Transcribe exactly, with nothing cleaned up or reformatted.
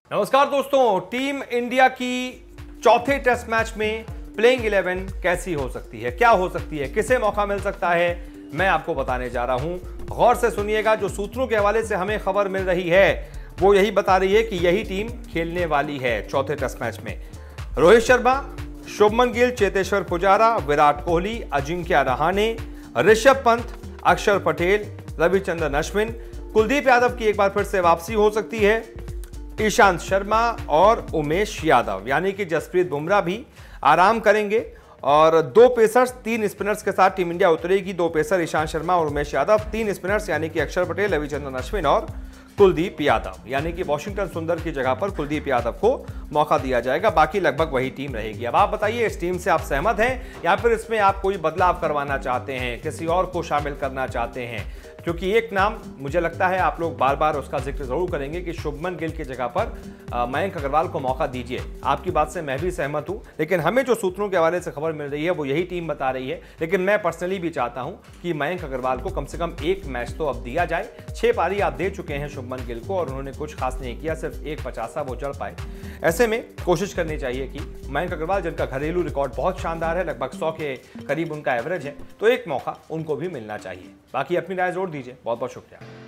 नमस्कार दोस्तों, team India की चौथे टेस्ट मैच में प्लेइंग इलेवन कैसी हो सकती है, क्या हो सकती है, किसे मौका मिल सकता है, मैं आपको बताने जा रहा हूं। गौर से सुनिएगा। जो सूत्रों के हवाले से हमें खबर मिल रही है वो यही बता रही है कि यही टीम खेलने वाली है चौथे टेस्ट मैच में। रोहित शर्मा, शुभमन गिल, चेतेश्वर पुजारा, विराट कोहली, अजिंक्य रहाणे, ऋषभ पंत, अक्षर पटेल, रविचंद्रन अश्विन, कुलदीप यादव की एक बार फिर से वापसी हो सकती है, ईशांत शर्मा और उमेश यादव, यानी कि जसप्रीत बुमराह भी आराम करेंगे। और दो पेसर्स, तीन स्पिनर्स के साथ टीम इंडिया उतरेगी। दो पेसर ईशांत शर्मा और उमेश यादव, तीन स्पिनर्स यानी कि अक्षर पटेल, रविचंद्रन अश्विन और कुलदीप यादव, यानी कि वॉशिंगटन सुंदर की जगह पर कुलदीप यादव को मौका दिया जाएगा। बाकी लगभग वही टीम रहेगी। अब आप बताइए, इस टीम से आप सहमत हैं या फिर इसमें आप कोई बदलाव करवाना चाहते हैं, किसी और को शामिल करना चाहते हैं? क्योंकि एक नाम मुझे लगता है आप लोग बार बार उसका जिक्र जरूर करेंगे कि शुभमन गिल की जगह पर मयंक अग्रवाल को मौका दीजिए। आपकी बात से मैं भी सहमत हूं, लेकिन हमें जो सूत्रों के हवाले से खबर मिल रही है वो यही टीम बता रही है। लेकिन मैं पर्सनली भी चाहता हूं कि मयंक अग्रवाल को कम से कम एक मैच तो अब दिया जाए। छह पारी आप दे चुके हैं शुभमन गिल को और उन्होंने कुछ खास नहीं किया, सिर्फ एक पचासा वो जड़ पाए। ऐसे में कोशिश करनी चाहिए कि मयंक अग्रवाल, जिनका घरेलू रिकॉर्ड बहुत शानदार है, लगभग सौ के करीब उनका एवरेज है, तो एक मौका उनको भी मिलना चाहिए। बाकी अपनी राय जोड़ दीजिए। बहुत बहुत शुक्रिया।